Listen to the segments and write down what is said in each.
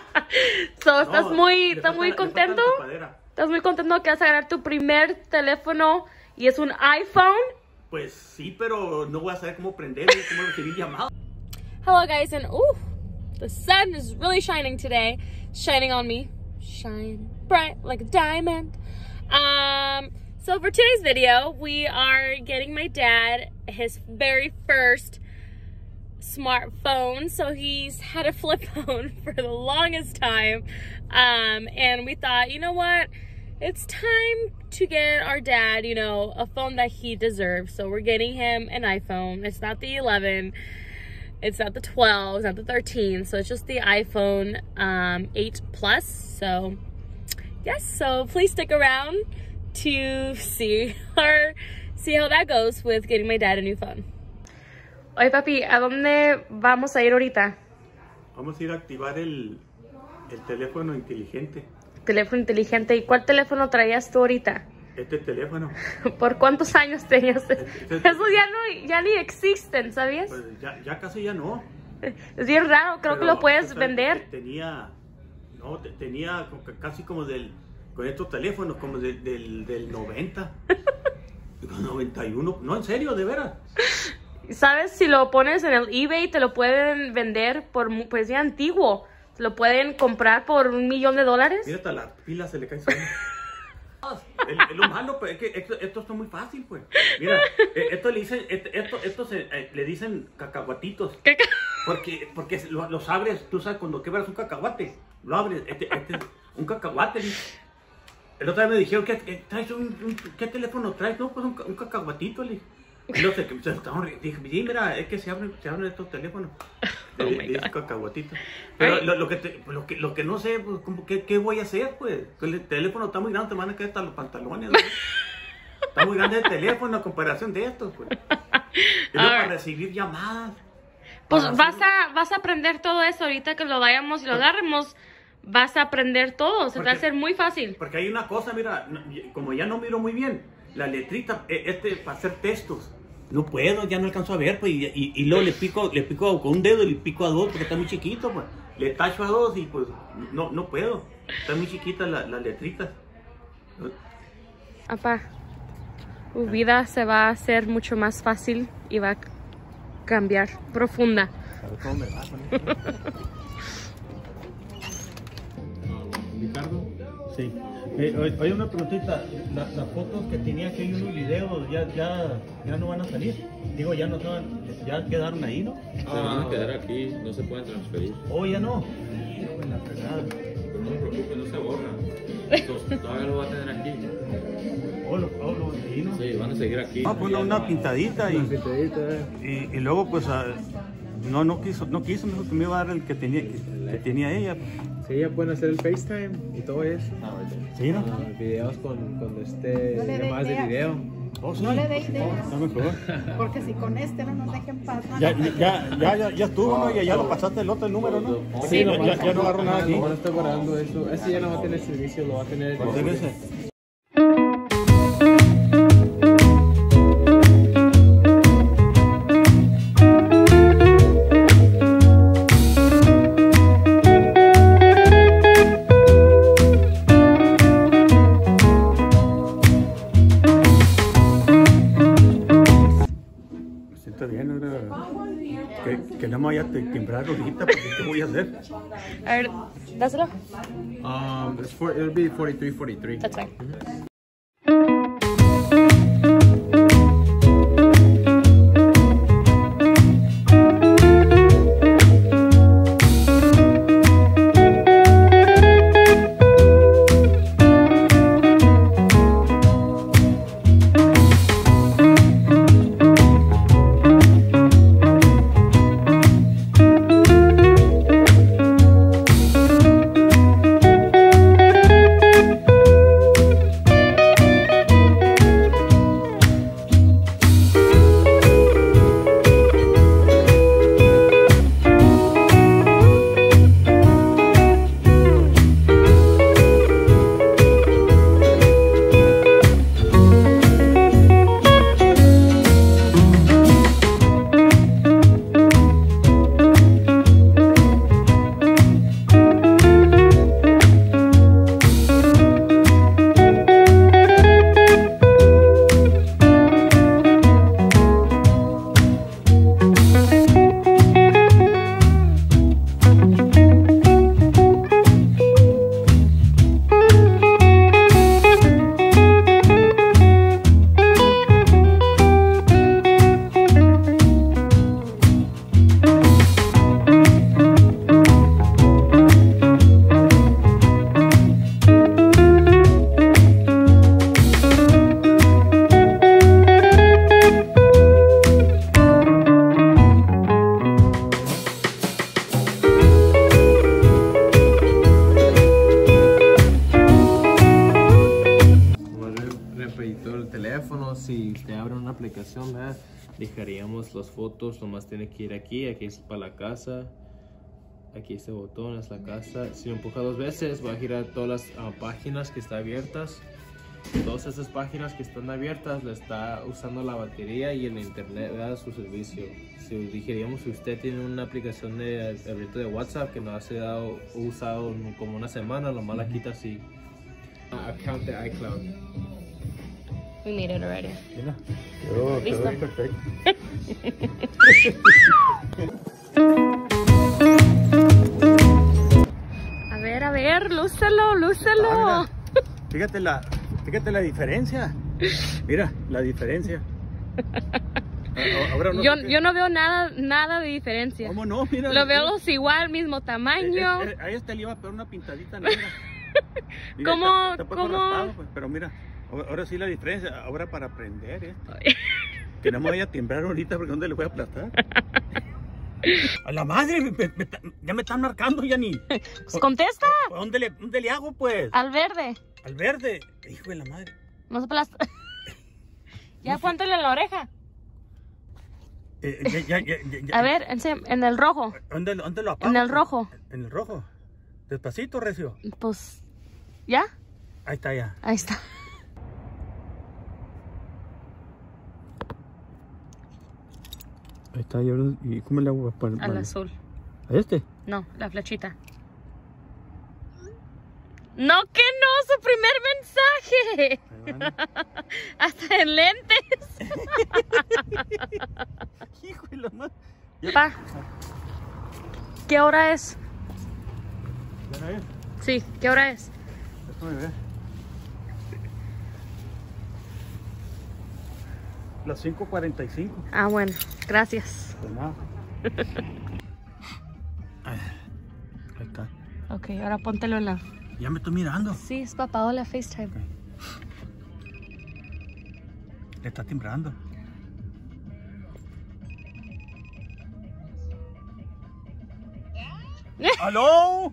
So, ¿estás muy contento? ¿Estás muy contento que vas a ganar tu primer teléfono y es un iPhone? Pues sí, pero no voy a saber cómo prenderlo, cómo recibir llamadas. Hello guys, and ooh, the sun is really shining today. Shining on me. Shine bright like a diamond. So for today's video, we are getting my dad his very first smartphone. So he's had a flip phone for the longest time. And we thought, you know what? It's time to get our dad, you know, a phone that he deserves. So we're getting him an iPhone. It's not the 11. It's not the 12. It's not the 13. So it's just the iPhone 8 Plus. So yes, so please stick around to see how that goes with getting my dad a new phone. Oye, papi, ¿a dónde vamos a ir ahorita? Vamos a ir a activar el teléfono inteligente. Teléfono inteligente. ¿Y cuál teléfono traías tú ahorita? Este teléfono. ¿Por cuántos años tenías? Esos ya ni existen, ¿sabías? Pues ya casi ya no. Es bien raro, creo que lo puedes vender. Tenía casi como con estos teléfonos, como del 90. 91. No, en serio, de veras. ¿Sabes? Si lo pones en el eBay, te lo pueden vender por, pues ya antiguo. Te lo pueden comprar por $1 millón. Mira, hasta la pila se le cae sola. Es lo malo, pues, es que esto está muy fácil, pues. Mira, esto le dicen cacahuatitos. Porque los abres, tú sabes, cuando quebras un cacahuate, lo abres, un cacahuate. El otro día me dijeron, ¿qué teléfono traes? No, pues un cacahuatito, le dije. Y no sé, dije, sí, mira, es que se abren estos teléfonos. Dice cacahuatito. Pero lo que no sé, pues, ¿qué voy a hacer, pues? El teléfono está muy grande, te van a caer hasta los pantalones, ¿no? Está muy grande el teléfono a comparación de estos, pues. Es para recibir llamadas. Pues vas a aprender todo eso ahorita que lo vayamos y lo agarremos. Vas a aprender todo, se te va a hacer muy fácil. Porque hay una cosa, mira, como ya no miro muy bien, la letrita, para hacer textos. No puedo, ya no alcanzo a ver, pues, y luego le pico con un dedo y le pico a dos porque está muy chiquito, pues. Le tacho a dos y pues no puedo. Está muy chiquita las letritas. Papá, tu vida se va a hacer mucho más fácil y va a cambiar profunda. Ricardo, sí. Oye, una preguntita, las fotos que tenía aquí en unos videos ya no van a salir. Digo, ya quedaron ahí, ¿no? Se van a quedar aquí, no se pueden transferir. Oh, ya no. La fregada. Pero no se preocupe, no se borran. Entonces, todavía lo va a tener aquí. ¿no? Sí, van a seguir aquí. Vamos a poner una pintadita y luego pues no quiso, me dijo que me iba a dar el que tenía ella. Sí, ya pueden hacer el FaceTime y todo eso. Sí, ¿no? Videos con llamadas de video. Oh, sí. No le dé ideas. Está mejor. Porque si con este no nos dejen paz. Ya estuvo, ¿no? Ya lo pasaste el otro número, ¿no? Sí, ya no agarró nada aquí. No está guardando eso. Ese ya no va a tener servicio, lo va a tener. Que no me vaya a timbrar ahorita, porque ¿qué voy a hacer? A ver, dáselo. It'll be 43. That's fine. aplicación, ¿verdad? Dejaríamos las fotos, nomás tiene que ir aquí es para la casa. Aquí este botón es la casa. Si lo empuja 2 veces va a girar todas las páginas que están abiertas. Todas esas páginas que están abiertas le está usando la batería y el internet, ¿verdad? Su servicio. Si dijeríamos que usted tiene una aplicación de abierto de WhatsApp que no ha sido usado como una semana, nomás la quita así. Account de iCloud. We made it already. Mira, quedó Listo. perfecto. A ver, lúcelo, lúcelo. Ah, mira. Fíjate la diferencia. Mira, la diferencia. Ahora no, Yo no veo nada de diferencia. ¿Cómo no? Mira. Lo veo igual, mismo tamaño. A este le iba a pegar una pintadita negra. Mira, ¿Cómo? está un poco raspado, pues, pero mira, ahora sí la diferencia. Ahora para aprender, que no me vaya a timbrar ahorita porque ¿dónde le voy a aplastar? A la madre, ya me están marcando, Yanni. Pues contesta. ¿Dónde le hago, pues? Al verde. Al verde. Hijo de la madre. No se aplasta. Ya póntele en la oreja. Ya. A ver, en el rojo. ¿Dónde lo apago? En el rojo. En el rojo. Despacito, Recio. Pues, ¿ya? Ahí está, ya. Ahí está. Ahí está, ¿y cómo le hago para Al azul. ¿A este? No, la flechita. No, que no, su primer mensaje. Ahí van. Hasta en lentes. Hijo de la madre. Pa, ¿qué hora es? ¿Ya no es? Sí, ¿qué hora es? Déjame ver. Las 5:45. Ah, bueno, gracias. De nada. Ahí está. Ok, ahora póntelo en la... Ya me estoy mirando. Sí, es papá, hola, FaceTime. Le está timbrando. ¿Aló?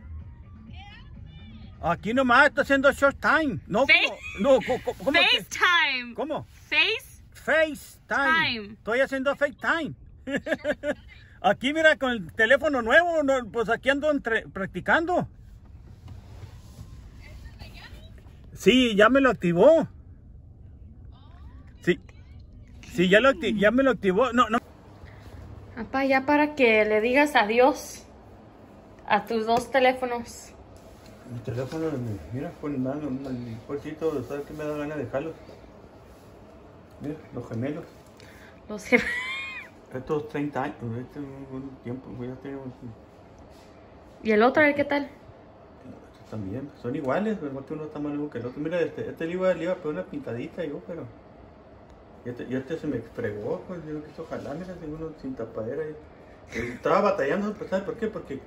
Aquí nomás está haciendo short time. No, ¿cómo que? FaceTime. ¿Cómo? FaceTime. FaceTime. Estoy haciendo FaceTime. Aquí mira con el teléfono nuevo, pues aquí ando practicando. Sí, ya me lo activó. Sí. Sí, ya me lo activó. No. Papá, ya para que le digas adiós a tus 2 teléfonos. Mi teléfono, mira, con mano, un bolsito, ¿sabes qué me da ganas de dejarlos? Mira, los gemelos. Los gemelos. Estos 30 años, este es un tiempo, voy a tener un... ¿Y el otro, qué tal? Estos también, son iguales, pero uno está más nuevo que el otro. Mira, este le iba a pegar una pintadita yo, pero... Y este se me fregó, pues yo quiso jalar, mira, tengo uno sin tapadera. Estaba batallando, ¿sabes por qué? Porque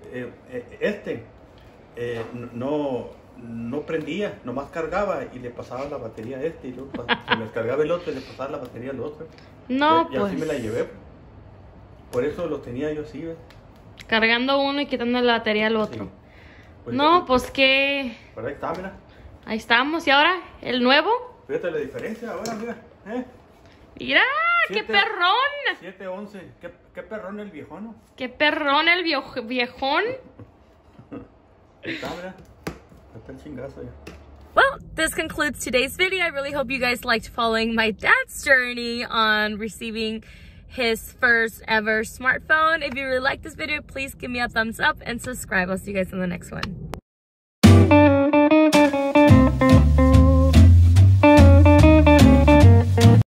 no prendía, nomás cargaba y le pasaba la batería a este y luego se me descargaba el otro y le pasaba la batería al otro. No, y pues. así me la llevé. Por eso lo tenía yo así, ¿ves? Cargando uno y quitando la batería al otro. Sí. Pues no, pues que... Por ahí está, mira. Ahí estamos. ¿Y ahora? ¿El nuevo? Fíjate la diferencia ahora, mira. Mira, qué perrón. 711. ¿Qué perrón el viejón? Qué perrón el viejón. Ahí está, mira. Hasta el chingazo ya. Well, this concludes today's video. I really hope you guys liked following my dad's journey on receiving his first ever smartphone. If you really liked this video, please give me a thumbs up and subscribe. I'll see you guys in the next one.